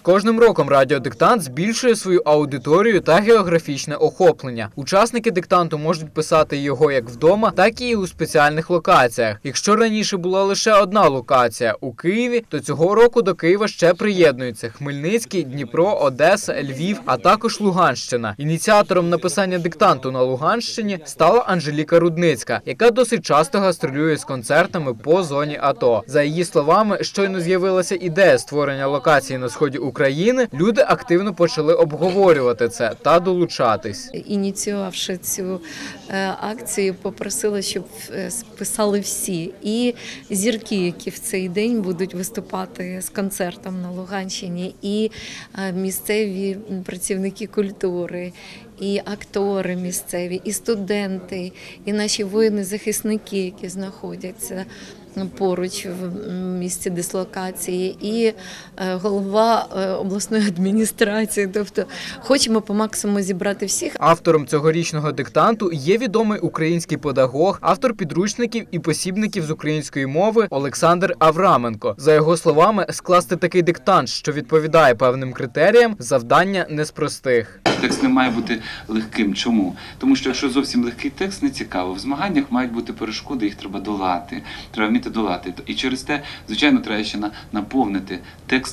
кожним роком радіодиктант збільшує свою аудиторію та географічне охоплення. Учасники диктанту можуть писати його як вдома, так і у спеціальних локаціях. Якщо раніше була лише одна локація у Києві, то цього року до Києва ще приєднуються Хмельницький, Дніпро, Одеса, Львів, а також Луганщина. Ініціатором написання диктанту на Луганщині стала Анжеліка Рудницька, яка досить часто гастролює з концертами по зоні АТО. За її словами, щойно з'явилася ідея створення локації на сході України, люди активно почали обговорювати це та долучатись. Ініціювавши цю акцію, попросила, щоб писали всі. І зірки, які в цей день будуть виступати з концертом на Луганщині, і місцеві працівники культури, і актори місцеві, і студенти, і наші воїни-захисники, які знаходяться поруч в місці дислокації, і голова обласної адміністрації. Тобто хочемо по максимуму зібрати всіх. Автором цьогорічного диктанту є відомий український педагог, автор підручників і посібників з української мови Олександр Авраменко. За його словами, скласти такий диктант, що відповідає певним критеріям, завдання не з простих. Текст не має бути легким. Чому? Тому що якщо зовсім легкий текст, не цікаво. В змаганнях мають бути перешкоди, їх треба долати. Треба вміти долати. І через те, звичайно, треба ще наповнити текст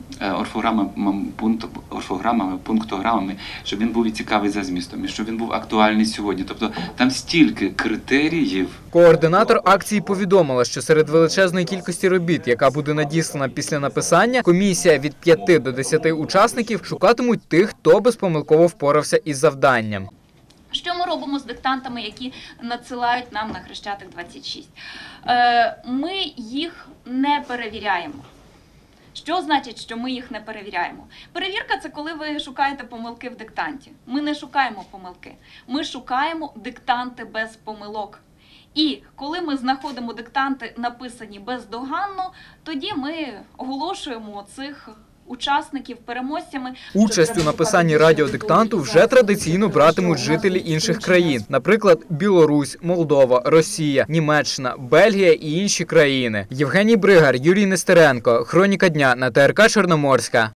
орфограмами, пунктограмами, щоб він був і цікавий за змістом, і щоб він був актуальний сьогодні. Тобто там стільки критеріїв. Координатор акції повідомила, що серед величезної кількості робіт, яка буде надіслана після написання, комісія від 5 до 10 учасників шукатимуть тих, хто безпомилково впорався із завданням. Що ми робимо з диктантами, які надсилають нам на Хрещатик 26? Ми їх не перевіряємо. Що значить, що ми їх не перевіряємо? Перевірка – це коли ви шукаєте помилки в диктанті. Ми не шукаємо помилки. Ми шукаємо диктанти без помилок. І коли ми знаходимо диктанти, написані бездоганно, тоді ми оголошуємо цих учасників переможцями. Участь у написанні радіодиктанту вже традиційно братимуть жителі інших країн. Наприклад, Білорусь, Молдова, Росія, Німеччина, Бельгія і інші країни. Євгеній Бригар, Юрій Нестеренко. Хроніка дня на ТРК Чорноморська.